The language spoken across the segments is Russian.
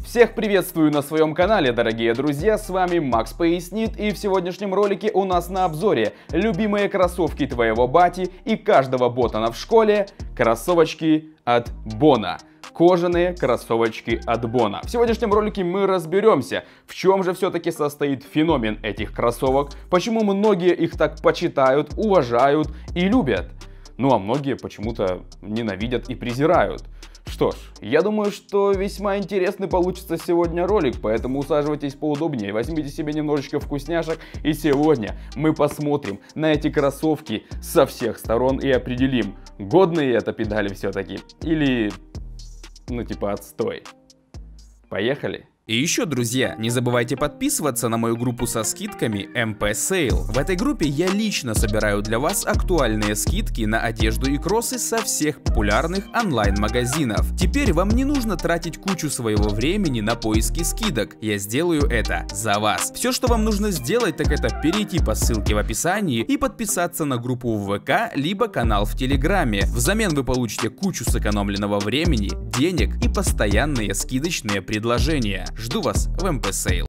Всех приветствую на своем канале, дорогие друзья, с вами Макс Пояснит, и в сегодняшнем ролике у нас на обзоре любимые кроссовки твоего бати и каждого ботана в школе — кроссовочки от Бона. Кожаные кроссовочки от Бона. В сегодняшнем ролике мы разберемся, в чем же все-таки состоит феномен этих кроссовок, почему многие их так почитают, уважают и любят, ну а многие почему-то ненавидят и презирают. Что ж, я думаю, что весьма интересный получится сегодня ролик, поэтому усаживайтесь поудобнее, возьмите себе немножечко вкусняшек, и сегодня мы посмотрим на эти кроссовки со всех сторон и определим, годные это педали все-таки или, ну типа, отстой. Поехали! И еще, друзья, не забывайте подписываться на мою группу со скидками MP Sale. В этой группе я лично собираю для вас актуальные скидки на одежду и кроссы со всех популярных онлайн-магазинов. Теперь вам не нужно тратить кучу своего времени на поиски скидок. Я сделаю это за вас. Все, что вам нужно сделать, так это перейти по ссылке в описании и подписаться на группу в ВК, либо канал в Телеграме. Взамен вы получите кучу сэкономленного времени, денег и постоянные скидочные предложения. Жду вас в MP Sale.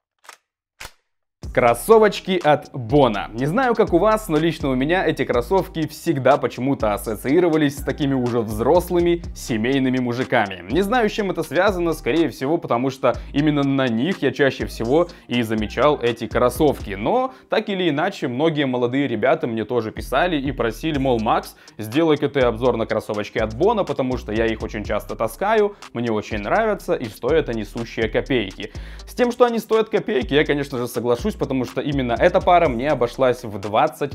Кроссовочки от Бона. Не знаю, как у вас, но лично у меня эти кроссовки всегда почему-то ассоциировались с такими уже взрослыми семейными мужиками. Не знаю, с чем это связано, скорее всего, потому что именно на них я чаще всего и замечал эти кроссовки. Но, так или иначе, многие молодые ребята мне тоже писали и просили, мол, Макс, сделай-ка ты обзор на кроссовочки от Бона, потому что я их очень часто таскаю, мне очень нравятся и стоят они сущие копейки. С тем, что они стоят копейки, я, конечно же, соглашусь, потому что именно эта пара мне обошлась в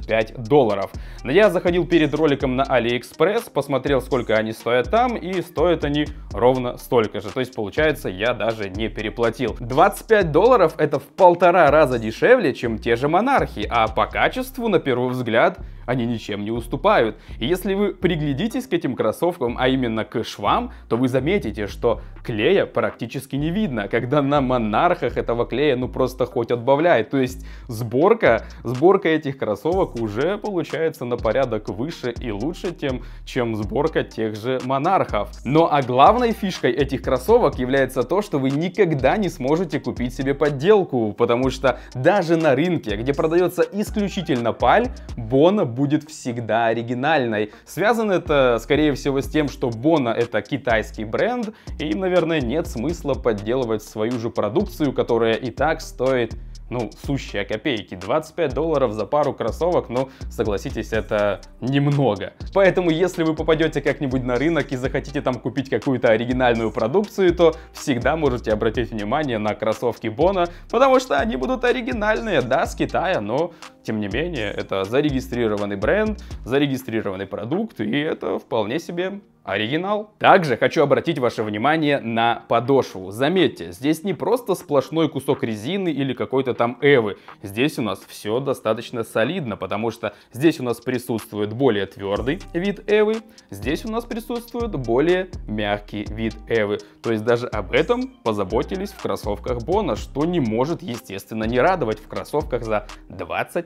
$25. Но я заходил перед роликом на AliExpress, посмотрел, сколько они стоят там, и стоят они ровно столько же. То есть, получается, я даже не переплатил. $25 это в 1,5 раза дешевле, чем те же монархи, а по качеству, на первый взгляд, они ничем не уступают. И если вы приглядитесь к этим кроссовкам, а именно к швам, то вы заметите, что клея практически не видно, когда на монархах этого клея ну просто хоть отбавляй. То есть сборка этих кроссовок уже получается на порядок выше и лучше, чем сборка тех же монархов. Но а главной фишкой этих кроссовок является то, что вы никогда не сможете купить себе подделку, потому что даже на рынке, где продается исключительно паль, Бона будет всегда оригинальной. Связано это, скорее всего, с тем, что Бона это китайский бренд, и им, наверное, нет смысла подделывать свою же продукцию, которая и так стоит, ну, сущие копейки. $25 за пару кроссовок, ну, согласитесь, это немного. Поэтому, если вы попадете как-нибудь на рынок и захотите там купить какую-то оригинальную продукцию, то всегда можете обратить внимание на кроссовки Бона, потому что они будут оригинальные, да, с Китая, но, тем не менее, это зарегистрированный бренд, зарегистрированный продукт, и это вполне себе оригинал. Также хочу обратить ваше внимание на подошву. Заметьте, здесь не просто сплошной кусок резины или какой-то там эвы. Здесь у нас все достаточно солидно, потому что здесь у нас присутствует более твердый вид эвы, здесь у нас присутствует более мягкий вид эвы. То есть даже об этом позаботились в кроссовках Бона, что не может, естественно, не радовать в кроссовках за $25.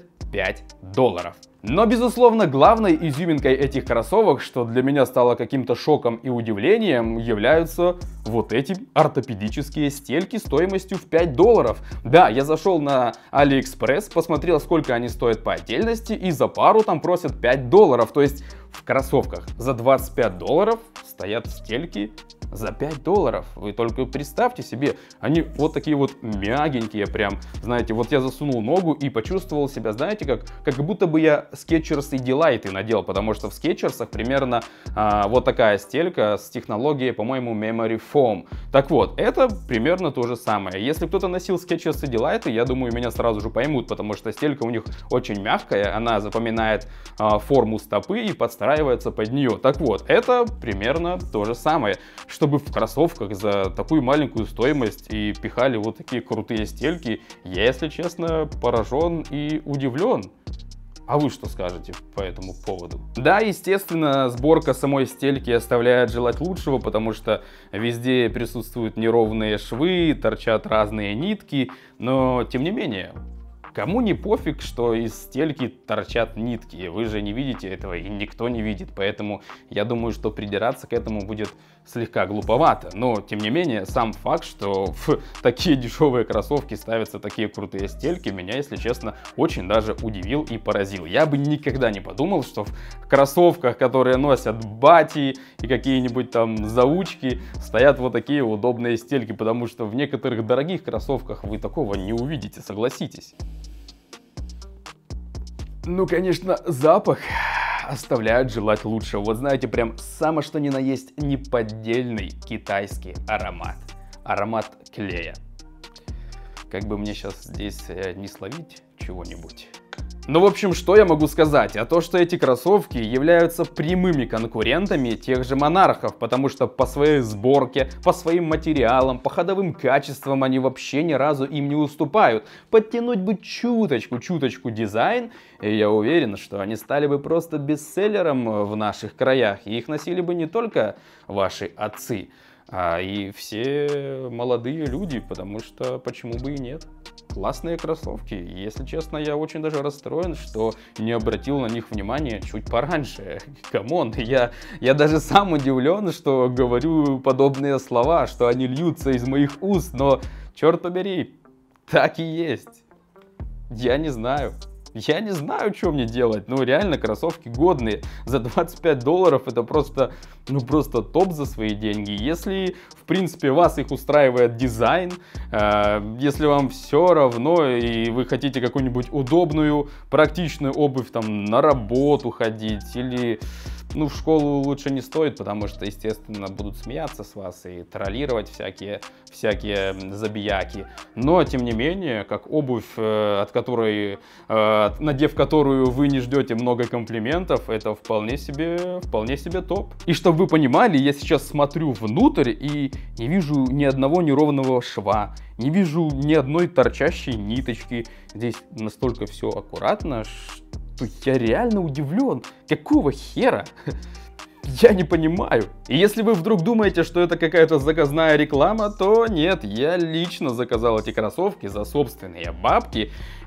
Но, безусловно, главной изюминкой этих кроссовок, что для меня стало каким-то шоком и удивлением, являются вот эти ортопедические стельки стоимостью в $5. Да, я зашел на AliExpress, посмотрел, сколько они стоят по отдельности, и за пару там просят $5. То есть в кроссовках за $25 стоят стельки за $5. Вы только представьте себе, они вот такие вот мягенькие прям, знаете, вот я засунул ногу и почувствовал себя, знаете, как будто бы я Skechers и Delight надел, потому что в Skechers примерно вот такая стелька с технологией, по-моему, Memory Foam. Так вот, это примерно то же самое. Если кто-то носил Skechers и Delight, я думаю, меня сразу же поймут, потому что стелька у них очень мягкая, она запоминает форму стопы и подстраивается под нее. Так вот, это примерно то же самое. Чтобы в кроссовках за такую маленькую стоимость и пихали вот такие крутые стельки, я, если честно, поражен и удивлен. А вы что скажете по этому поводу? Да, естественно, сборка самой стельки оставляет желать лучшего, потому что везде присутствуют неровные швы, торчат разные нитки, но тем не менее, Кому не пофиг, что из стельки торчат нитки? Вы же не видите этого, и никто не видит. Поэтому я думаю, что придираться к этому будет слегка глуповато. Но, тем не менее, сам факт, что в такие дешевые кроссовки ставятся такие крутые стельки, меня, если честно, очень даже удивил и поразил. Я бы никогда не подумал, что в кроссовках, которые носят бати и какие-нибудь там заучки, стоят вот такие удобные стельки, потому что в некоторых дорогих кроссовках вы такого не увидите, согласитесь. Ну, конечно, запах оставляет желать лучшего. Вот знаете, прям самое что ни на есть неподдельный китайский аромат. Аромат клея. Как бы мне сейчас здесь не словить чего-нибудь. Ну, в общем, что я могу сказать? А то, что эти кроссовки являются прямыми конкурентами тех же монархов, потому что по своей сборке, по своим материалам, по ходовым качествам они вообще ни разу им не уступают. Подтянуть бы чуточку дизайн, и я уверен, что они стали бы просто бестселлером в наших краях. И их носили бы не только ваши отцы, а и все молодые люди, потому что почему бы и нет. Классные кроссовки. Если честно, я очень даже расстроен, что не обратил на них внимания чуть пораньше. Камон, я даже сам удивлен, что говорю подобные слова, что они льются из моих уст, но, черт побери, так и есть. Я не знаю. Я не знаю, что мне делать. Ну, реально, кроссовки годные. За $25 это просто топ за свои деньги. Если, в принципе, вас их устраивает дизайн, если вам все равно и вы хотите какую-нибудь удобную, практичную обувь там на работу ходить или... Ну, в школу лучше не стоит, потому что, естественно, будут смеяться с вас и троллировать всякие забияки. Но, тем не менее, как обувь, надев которую вы не ждете много комплиментов, это вполне себе топ. И чтобы вы понимали, я сейчас смотрю внутрь и не вижу ни одного неровного шва, не вижу ни одной торчащей ниточки. Здесь настолько все аккуратно, что я реально удивлен. Какого хера? Я не понимаю. И если вы вдруг думаете, что это какая-то заказная реклама, то нет, я лично заказал эти кроссовки за собственные бабки.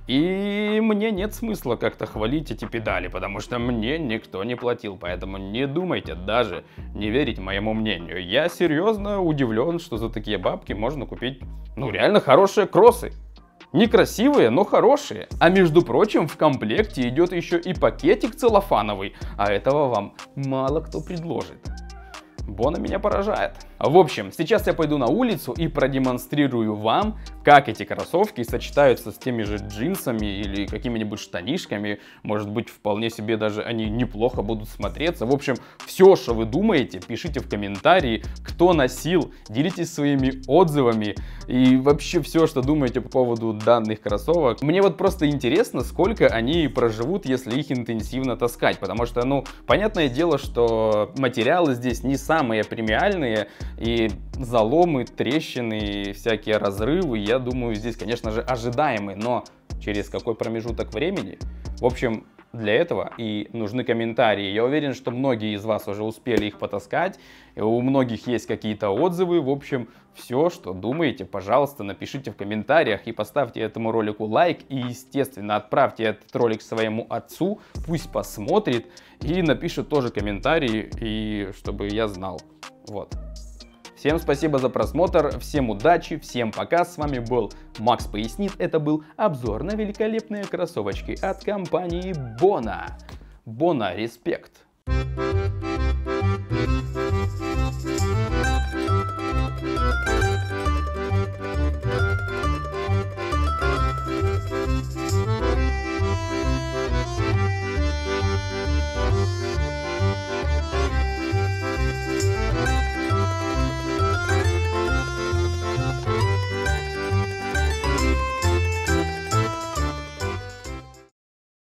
И мне нет смысла как-то хвалить эти педали, потому что мне никто не платил. Поэтому не думайте даже не верить моему мнению. Я серьезно удивлен, что за такие бабки можно купить, ну, реально хорошие кроссы. Некрасивые, но хорошие. А между прочим, в комплекте идет еще и пакетик целлофановый, а этого вам мало кто предложит. Бона меня поражает. В общем, сейчас я пойду на улицу и продемонстрирую вам, как эти кроссовки сочетаются с теми же джинсами или какими-нибудь штанишками. Может быть, вполне себе даже они неплохо будут смотреться. В общем, все, что вы думаете, пишите в комментарии, кто носил, делитесь своими отзывами и вообще все, что думаете по поводу данных кроссовок. Мне вот просто интересно, сколько они проживут, если их интенсивно таскать, потому что, ну, понятное дело, что материалы здесь не самые премиальные, и заломы, трещины, всякие разрывы, я думаю, здесь, конечно же, ожидаемые, но через какой промежуток времени? В общем, для этого и нужны комментарии. Я уверен, что многие из вас уже успели их потаскать, у многих есть какие-то отзывы. В общем, все, что думаете, пожалуйста, напишите в комментариях и поставьте этому ролику лайк. И, естественно, отправьте этот ролик своему отцу, пусть посмотрит и напишет тоже комментарий, и чтобы я знал. Вот. Всем спасибо за просмотр, всем удачи, всем пока, с вами был Макс Пояснит, это был обзор на великолепные кроссовочки от компании Bona. Bona, респект!